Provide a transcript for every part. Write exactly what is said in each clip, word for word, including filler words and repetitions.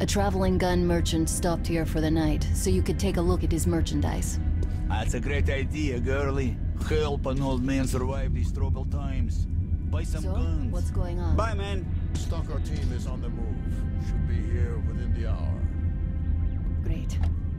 A traveling gun merchant stopped here for the night, so you could take a look at his merchandise. That's a great idea, girlie. Help an old man survive these troubled times. Buy some So, guns. what's going on? Bye, man. Stalker team is on the move. Should be here within the hour. Great.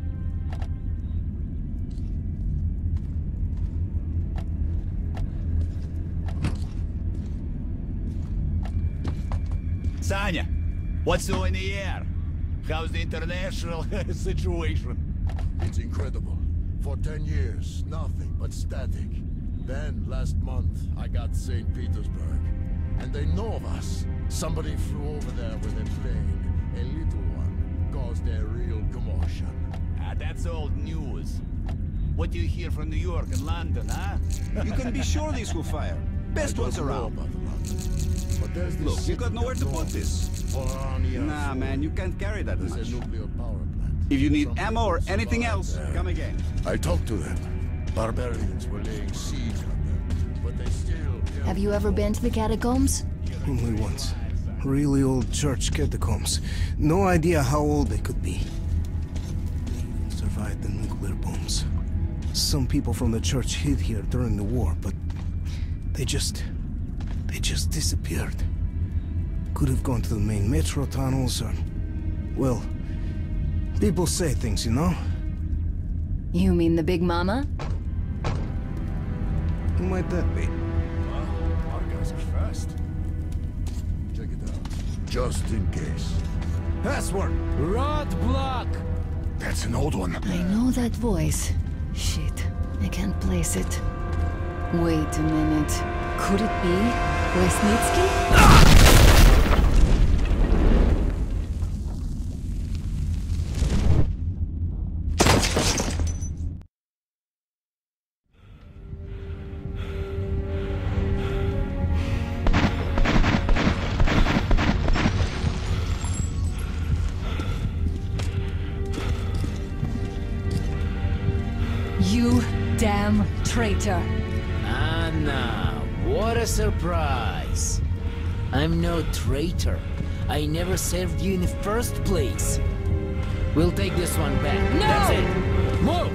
Sanya, what's new in the air? How's the international situation? It's incredible. For ten years, nothing but static. Then, last month, I got Saint Petersburg. And they know of us. Somebody flew over there with a plane. A little one. Caused a real commotion. Ah, that's old news. What do you hear from New York and London, huh? You can be sure these will fire. Best I ones don't know around. about London. But there's this Look, you city got nowhere to up put north. this. Orania Nah, four. man, you can't carry that There's much. a nuclear power plant. If you need Some ammo or people anything survived else, there. come again. I talked to them. Barbarians were laying siege on them, but they still... Have you ever been to the catacombs? Only once. Really old church catacombs. No idea how old they could be. They even survived the nuclear bombs. Some people from the church hid here during the war, but they just... they just disappeared. Could have gone to the main metro tunnels or... well, people say things, you know? You mean the Big Mama? Who might that be? Our guys are fast. Check it out. Just in case. Password! Roadblock! That's an old one. I know that voice. Shit, I can't place it. Wait a minute. Could it be Lesnitsky? You damn traitor. Anna, what a surprise. I'm no traitor. I never served you in the first place. We'll take this one back. No! That's it. Move!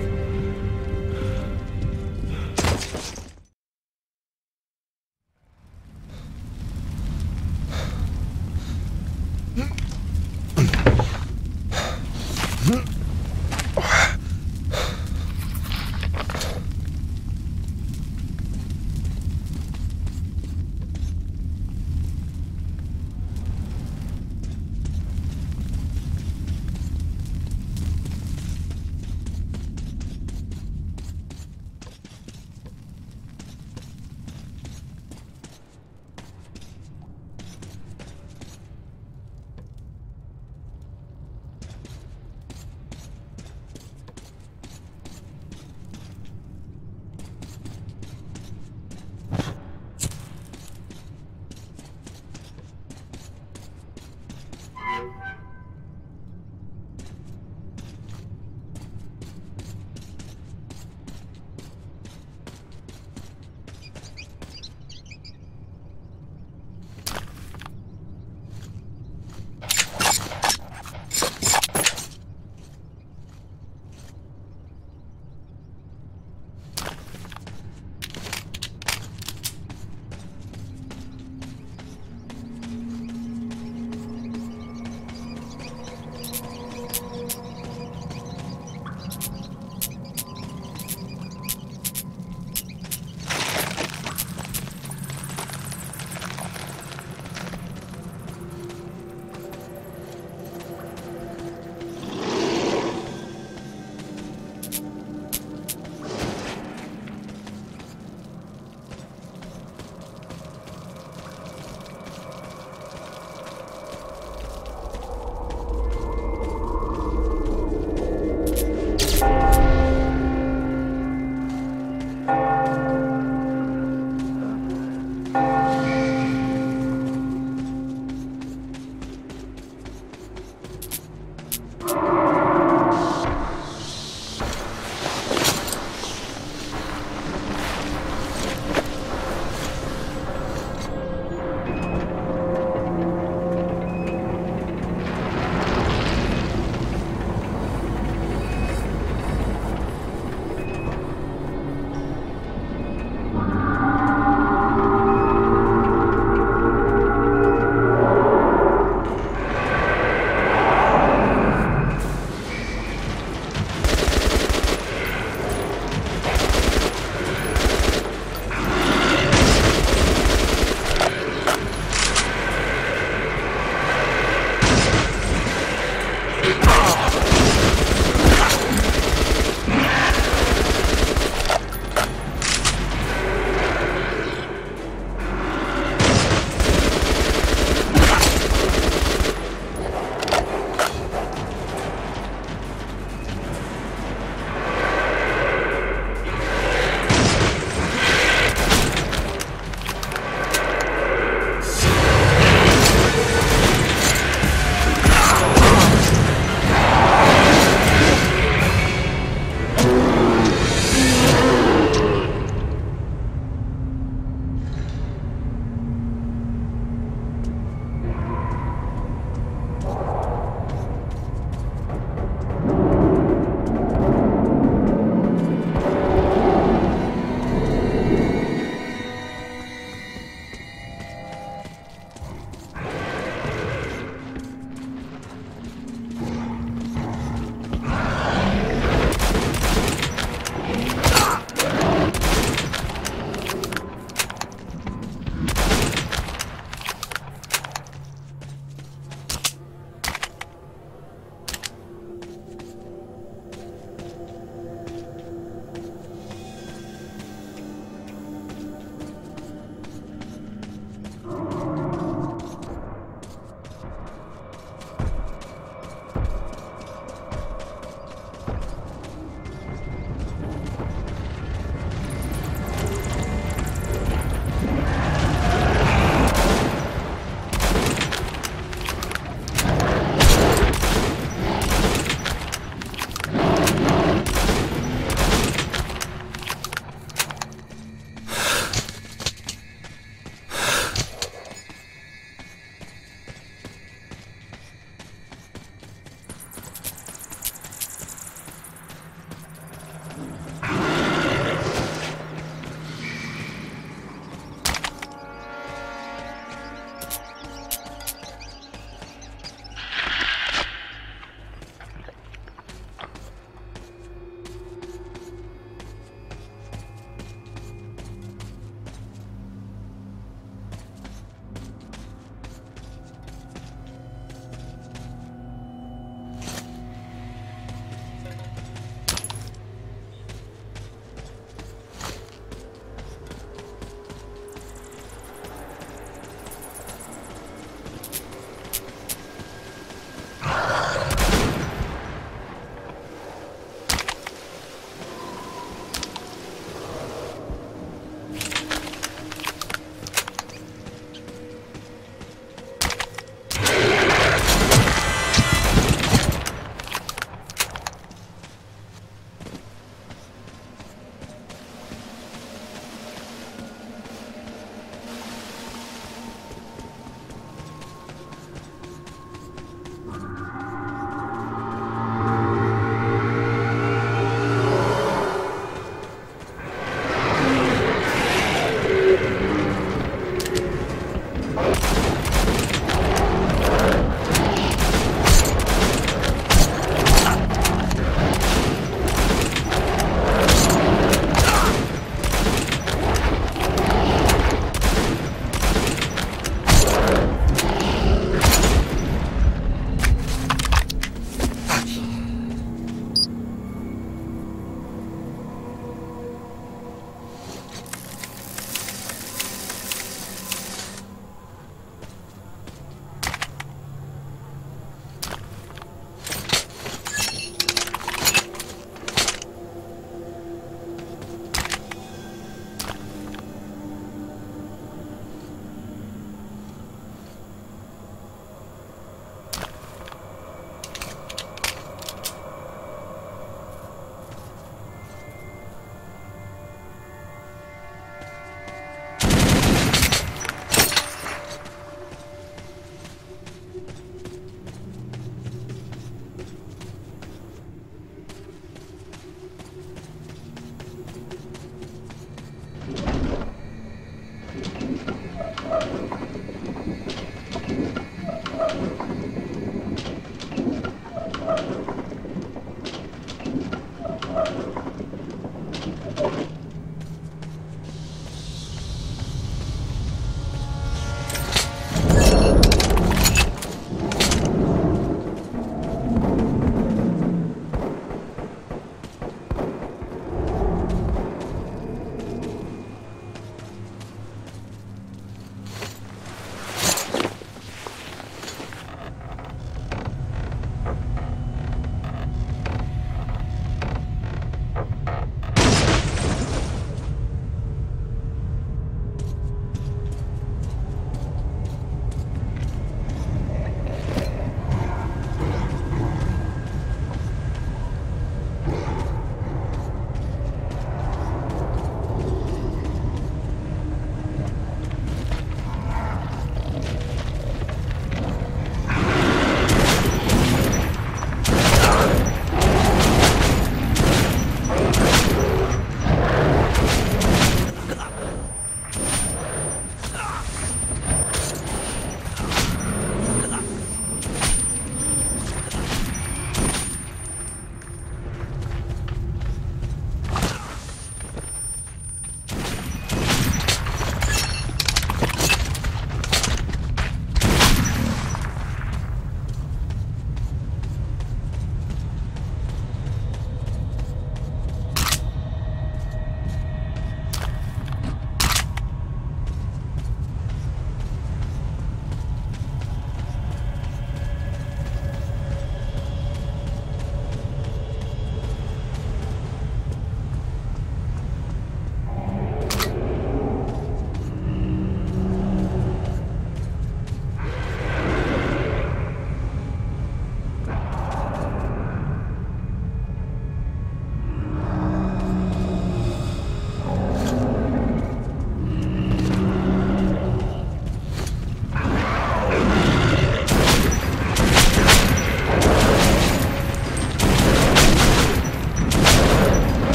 You